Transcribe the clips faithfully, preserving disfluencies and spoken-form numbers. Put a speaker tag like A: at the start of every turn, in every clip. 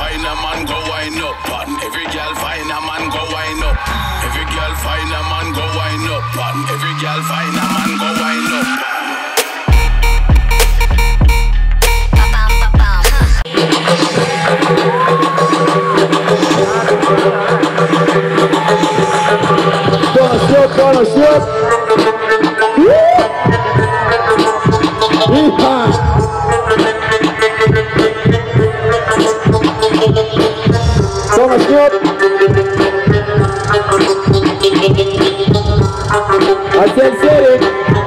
A: find a man go wind up, and every girl find a man go wind up. Every girl find a man go wind up, and every girl find a man go wind up.
B: Gonna shoot, gonna shoot. Yeehaw. Gonna shoot. Один серий.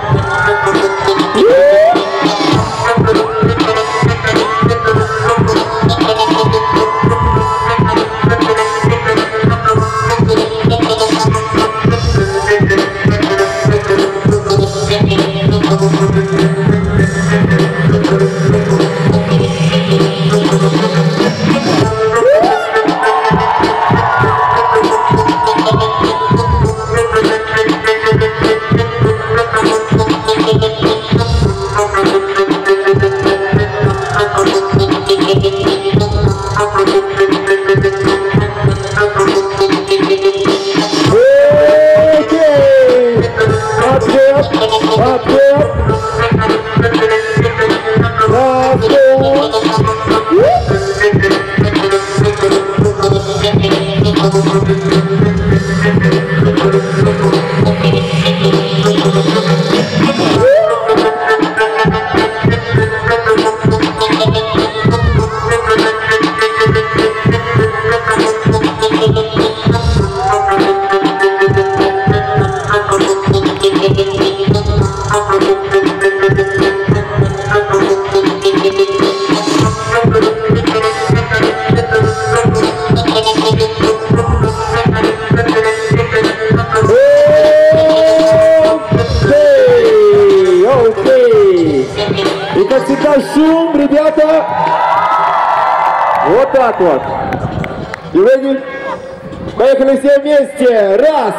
B: И как всегда шум, ребята. Вот так вот. И ready? Поехали все вместе. Раз.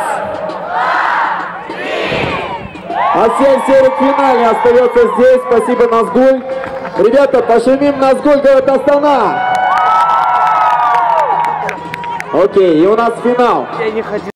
B: А семь серий к финале остается здесь. Спасибо, Назгуль. Ребята, пошумим, Назгуль, город Астана. Окей, и у нас финал.